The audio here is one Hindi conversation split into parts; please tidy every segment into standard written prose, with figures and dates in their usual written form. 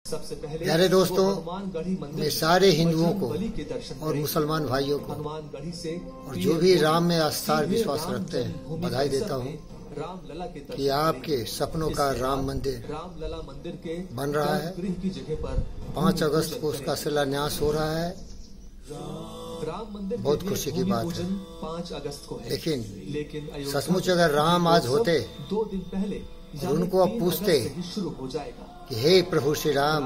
सबसे पहले प्यारे दोस्तों, मैं सारे हिंदुओं को और मुसलमान भाइयों को और जो भी राम में आस्था और विश्वास रखते हैं बधाई देता हूँ कि आपके सपनों का राम मंदिर बन रहा है। 5 अगस्त को उसका शिलान्यास हो रहा है। बहुत खुशी की बात है। 5 अगस्त को है। लेकिन सचमुच अगर राम आज होते 2 दिन पहले और उनको अब पूछते शुरू हो जाएगा कि हे प्रभु श्री राम,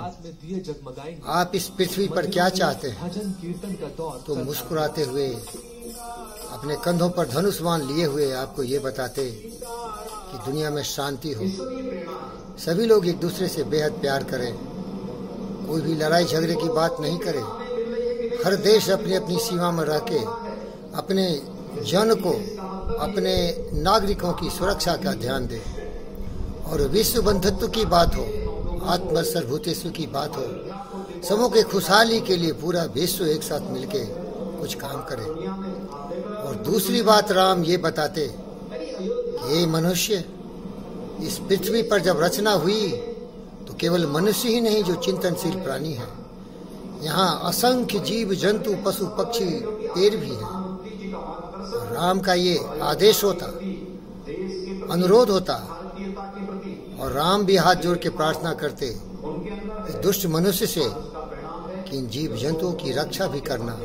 आप इस पृथ्वी पर क्या चाहते हैं, तो मुस्कुराते हुए अपने कंधों पर धनुष बाण लिए हुए आपको ये बताते कि दुनिया में शांति हो, सभी लोग एक दूसरे से बेहद प्यार करें, कोई भी लड़ाई झगड़े की बात नहीं करे, हर देश अपनी अपनी सीमा में रह के अपने जन को, अपने नागरिकों की सुरक्षा का ध्यान दे, और विश्व बंधुत्व की बात हो, आत्मसर भूतेश्वर की बात हो, सबों के खुशहाली के लिए पूरा विश्व एक साथ मिलके कुछ काम करे। और दूसरी बात राम ये बताते कि ये मनुष्य, इस पृथ्वी पर जब रचना हुई तो केवल मनुष्य ही नहीं जो चिंतनशील प्राणी है, यहाँ असंख्य जीव जंतु पशु पक्षी पेड़ भी हैं। राम का ये आदेश होता, अनुरोध होता, और राम भी हाथ जोड़ के प्रार्थना करते इस दुष्ट मनुष्य से कि इन जीव जंतुओं की रक्षा भी करना।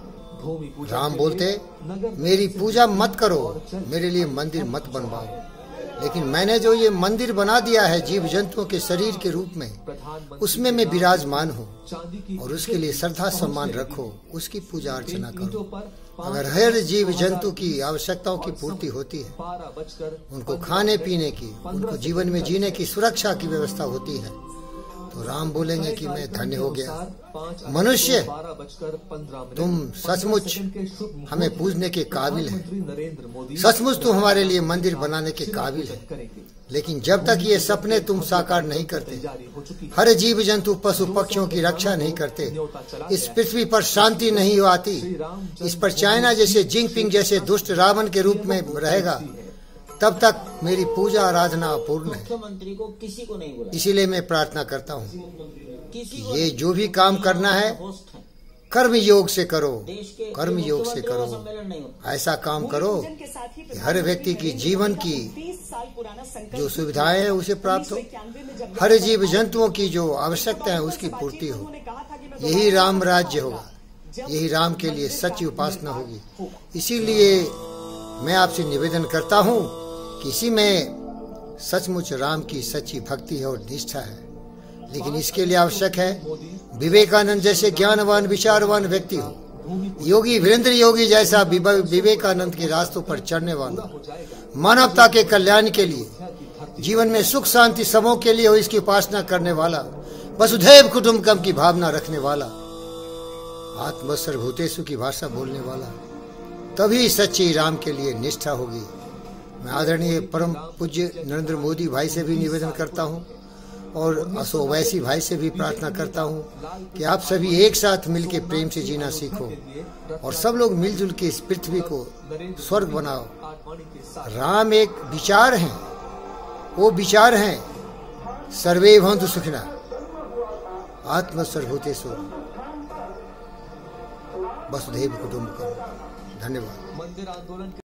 राम बोलते, मेरी पूजा मत करो, मेरे लिए मंदिर मत बनवाओ, लेकिन मैंने जो ये मंदिर बना दिया है जीव जंतुओं के शरीर के रूप में, उसमें मैं विराजमान हूँ, और उसके लिए श्रद्धा सम्मान रखो, उसकी पूजा अर्चना करो। अगर हर जीव जंतु की आवश्यकताओं की पूर्ति होती है, उनको खाने पीने की, उनको जीवन में जीने की सुरक्षा की व्यवस्था होती है, तो राम बोलेंगे कि मैं धन्य हो गया। मनुष्य, तुम सचमुच हमें पूजने के काबिल है, सचमुच तुम हमारे लिए मंदिर बनाने के काबिल है। लेकिन जब तक ये सपने तुम साकार नहीं करते, हर जीव जंतु पशु पक्षियों की रक्षा नहीं करते, इस पृथ्वी पर शांति नहीं आती। इस पर चाइना जैसे जिनपिंग जैसे दुष्ट रावण के रूप में रहेगा, तब तक मेरी पूजा आराधना अपूर्ण है। मुख्यमंत्री को किसी को नहीं बुलाया। इसीलिए मैं प्रार्थना करता हूँ कि ये जो भी काम करना है कर्म योग से करो, कर्म योग से करो। ऐसा काम करो कि हर व्यक्ति की जीवन की जो सुविधाएं हैं उसे प्राप्त हो, हर जीव जंतुओं की जो आवश्यकता है उसकी पूर्ति हो। यही राम राज्य होगा, यही राम के लिए सच्ची उपासना होगी। इसीलिए मैं आपसे निवेदन करता हूँ कि इसी में सचमुच राम की सच्ची भक्ति है और निष्ठा है। लेकिन इसके लिए आवश्यक है विवेकानंद जैसे ज्ञानवान विचारवान व्यक्ति हो, योगी वीरेंद्र योगी जैसा विवेकानंद के रास्तों पर चढ़ने वाला, मानवता के कल्याण के लिए, जीवन में सुख शांति सबों के लिए हो इसकी उपासना करने वाला, वसुधैव कुटुंबकम की भावना रखने वाला, आत्मसर भूतेषु की भाषा बोलने वाला, तभी सच्ची राम के लिए निष्ठा होगी। मैं आदरणीय परम पूज्य नरेंद्र मोदी भाई से भी निवेदन करता हूं, और अशोक वैसी भाई से भी प्रार्थना करता हूं कि आप सभी एक साथ मिलकर प्रेम से जीना सीखो, और सब लोग मिलजुल के इस पृथ्वी को स्वर्ग बनाओ। राम एक विचार हैं, वो विचार हैं सर्वे भवन्तु सुखिनः, आत्मसर्वभूतेषु वसुधैव कुटुंबकम्। धन्यवाद।